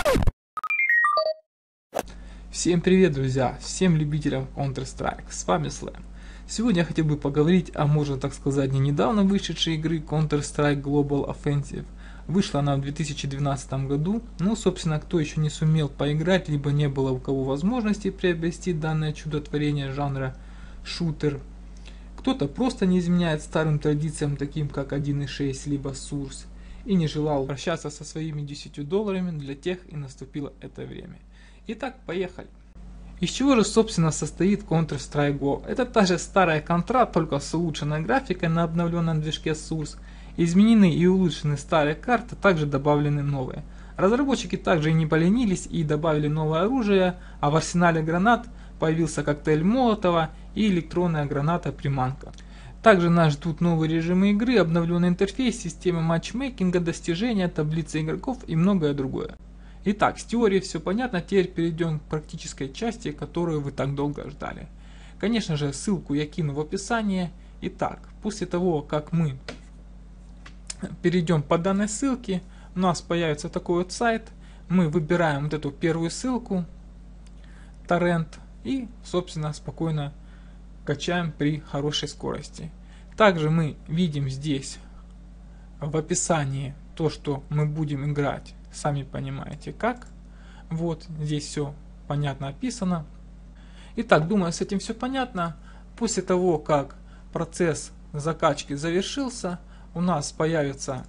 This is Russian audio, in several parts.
Всем привет, друзья! Всем любителям Counter-Strike, с вами Slam. Сегодня я хотел бы поговорить о, можно так сказать, не недавно вышедшей игры Counter-Strike Global Offensive. Вышла она в 2012 году, но, собственно, кто еще не сумел поиграть, либо не было у кого возможности приобрести данное чудотворение жанра шутер, кто-то просто не изменяет старым традициям, таким как 1.6 либо Source, и не желал прощаться со своими $10, для тех и наступило это время. Итак, поехали. Из чего же, собственно, состоит Counter-Strike Go? Это та же старая контра, только с улучшенной графикой на обновленном движке Source. Изменены и улучшены старые карты, также добавлены новые. Разработчики также и не поленились и добавили новое оружие, а в арсенале гранат появился коктейль Молотова и электронная граната-приманка. Также нас ждут новые режимы игры, обновленный интерфейс, система матчмейкинга, достижения, таблицы игроков и многое другое. Итак, с теорией все понятно, теперь перейдем к практической части, которую вы так долго ждали. Конечно же, ссылку я кину в описании. Итак, после того, как мы перейдем по данной ссылке, у нас появится такой вот сайт. Мы выбираем вот эту первую ссылку, торрент, и, собственно, спокойно качаем при хорошей скорости. Также мы видим здесь в описании то, что мы будем играть. Сами понимаете как. Вот здесь все понятно описано. Итак, думаю, с этим все понятно. После того, как процесс закачки завершился, у нас появится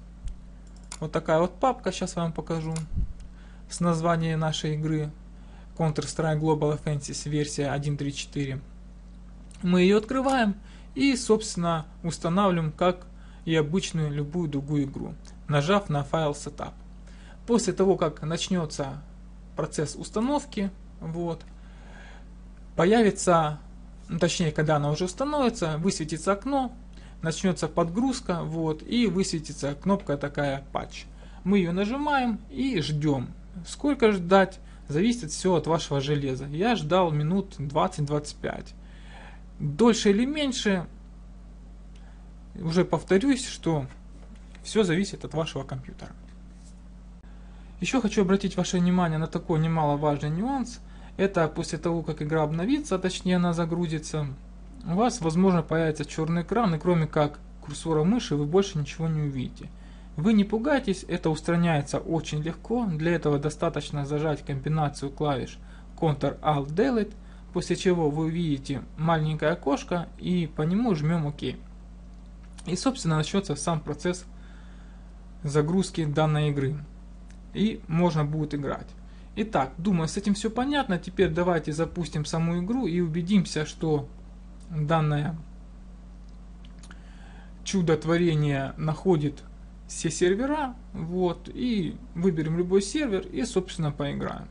вот такая вот папка, сейчас вам покажу, с названием нашей игры Counter-Strike Global Offensive версия 1.3.4. Мы ее открываем и, собственно, устанавливаем, как и обычную любую другую игру, нажав на файл Setup. После того, как начнется процесс установки, вот, появится, точнее, когда она уже установится, высветится окно, начнется подгрузка, вот, и высветится кнопка такая патч. Мы ее нажимаем и ждем. Сколько ждать, зависит все от вашего железа. Я ждал минут 20-25. Дольше или меньше, уже повторюсь, что все зависит от вашего компьютера. Еще хочу обратить ваше внимание на такой немаловажный нюанс. Это после того, как игра обновится, точнее она загрузится, у вас, возможно, появится черный экран, и кроме как курсора мыши вы больше ничего не увидите. Вы не пугайтесь, это устраняется очень легко. Для этого достаточно зажать комбинацию клавиш Ctrl-Alt-Delete, после чего вы увидите маленькое окошко и по нему жмем ОК. И, собственно, начнется сам процесс загрузки данной игры. И можно будет играть. Итак, думаю, с этим все понятно. Теперь давайте запустим саму игру и убедимся, что данное чудо-творение находит все сервера. Вот, и выберем любой сервер и, собственно, поиграем.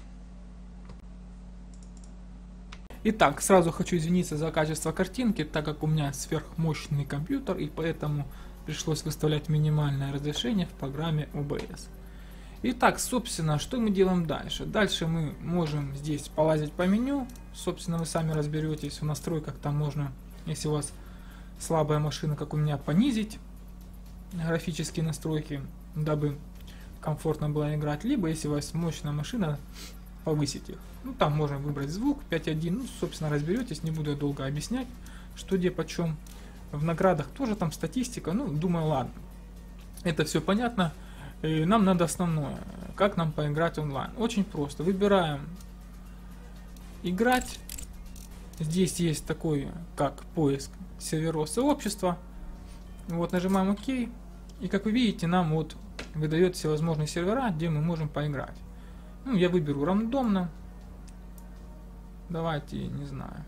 Итак, сразу хочу извиниться за качество картинки, так как у меня сверхмощный компьютер, и поэтому пришлось выставлять минимальное разрешение в программе OBS. Итак, собственно, что мы делаем дальше? Дальше мы можем здесь полазить по меню. Собственно, вы сами разберетесь в настройках. Там можно, если у вас слабая машина, как у меня, понизить графические настройки, дабы комфортно было играть. Либо, если у вас мощная машина, повысить их. Ну, там можно выбрать звук 5.1. Ну, собственно, разберетесь. Не буду я долго объяснять, что где почем. В наградах тоже там статистика. Ну, думаю, ладно. Это все понятно. И нам надо основное, как нам поиграть онлайн. Очень просто. Выбираем играть. Здесь есть такой, как поиск серверов сообщества. Вот, нажимаем ОК. И как вы видите, нам вот выдает всевозможные сервера, где мы можем поиграть. Ну, я выберу рандомно. Давайте, не знаю.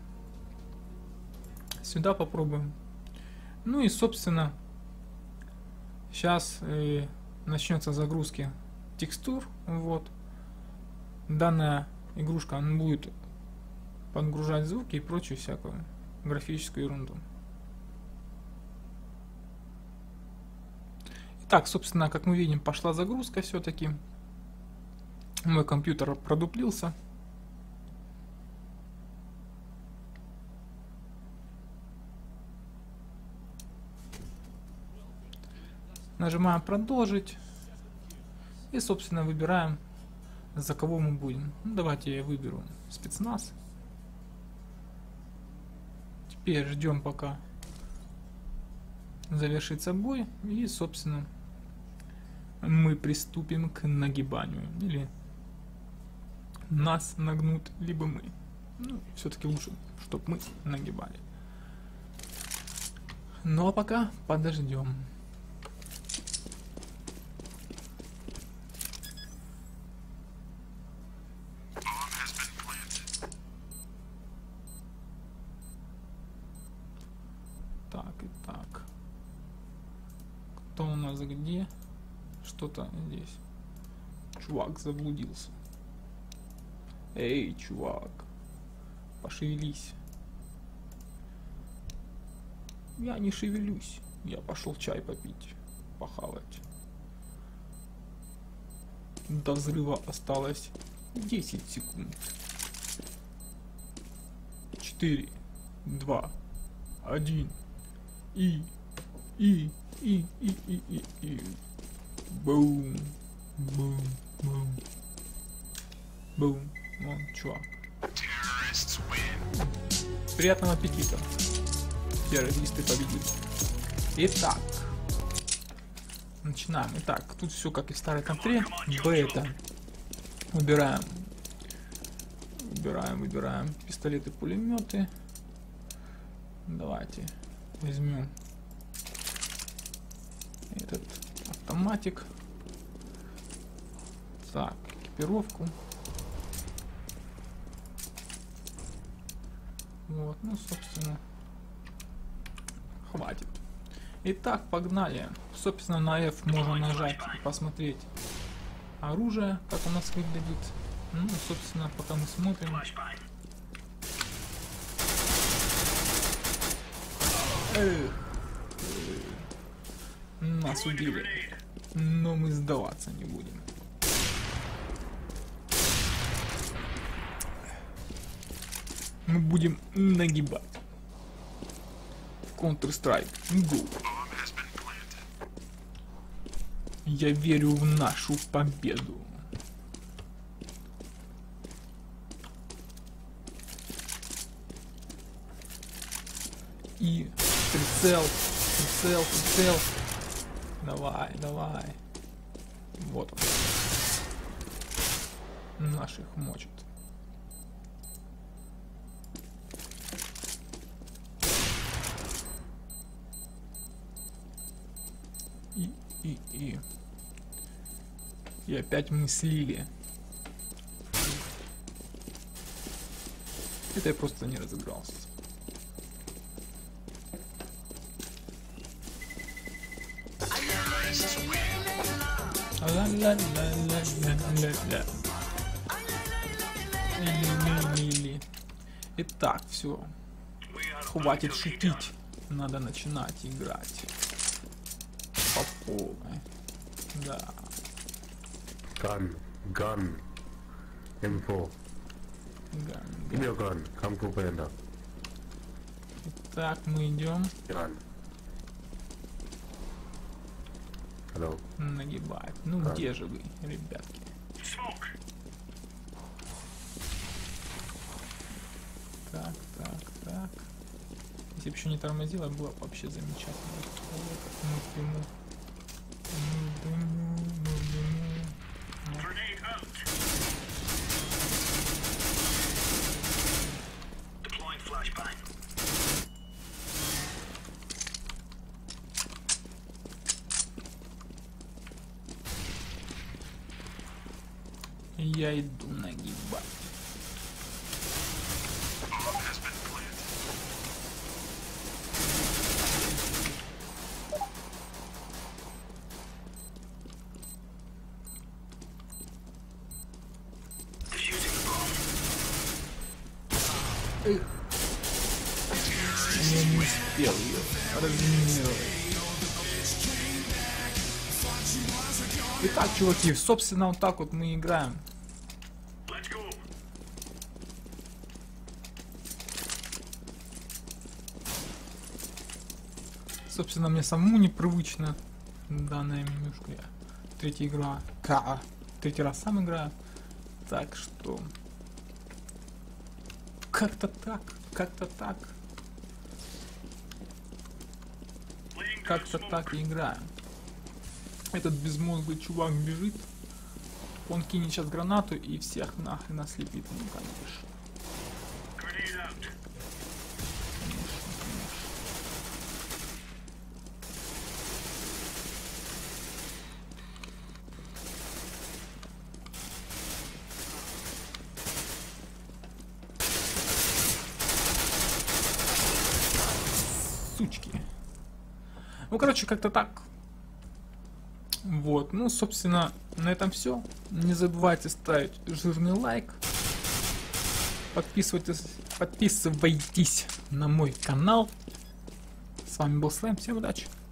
Сюда попробуем. Ну и, собственно, сейчас начнется загрузки текстур. Вот. Данная игрушка будет подгружать звуки и прочую всякую графическую ерунду. Итак, собственно, как мы видим, пошла загрузка все-таки. Мой компьютер продуплился. Нажимаем продолжить. И, собственно, выбираем За кого мы будем? Ну, давайте я выберу спецназ. Теперь ждем, пока завершится бой. И, собственно, мы приступим к нагибанию. Или нас нагнут, либо мы. Ну, все-таки лучше, чтобы мы нагибали. Ну, а пока подождем. Так, и так. Кто у нас где? Что-то здесь. Чувак заблудился. Эй, чувак. Пошевелись. Я не шевелюсь. Я пошел чай попить. Похавать. До взрыва осталось 10 секунд. 4, 2, 1. И. Бум. Бум. Бум. Бум. Вон, чувак. Приятного аппетита. Террористы победили. Итак. Начинаем. Итак, тут все как и в старой контре. Бета. Выбираем. Выбираем пистолеты, пулеметы. Давайте возьмем этот автоматик. Так, экипировку. Вот, ну, собственно, хватит. Итак, погнали. Собственно, на F можно нажать и посмотреть оружие, как у нас выглядит. Ну, собственно, пока мы смотрим. Нас убили. Но мы сдаваться не будем. Мы будем нагибать. Counter-Strike Go. Я верю в нашу победу. И прицел. Давай. Вот он. Наших мочит. И опять мы слили. Это я просто не разыгрался. Итак, все. Хватит шутить. Надо начинать играть. По полной. Да. Gun. M4. Give me your gun. Come to Panda. Так, мы идем. Gun. Hello. Нагибать. Ну где же вы, ребятки? Так. Если бы еще не тормозило, было бы вообще замечательно. Я иду нагибать. Я не успел ее разминировать. Итак, чуваки, собственно, вот так вот мы играем. Собственно, мне самому непривычно данная менюшка. Третья игра. Третий раз сам играю. Так что... Как-то так, как-то так. Как-то так и играем. Этот безмозглый чувак бежит. Он кинет сейчас гранату и всех нахрен ослепит. Ну, конечно. Сучки. Ну, короче, как-то так. Вот, ну, собственно, на этом все. Не забывайте ставить жирный лайк. Подписывайтесь на мой канал. С вами был Слэм. Всем удачи.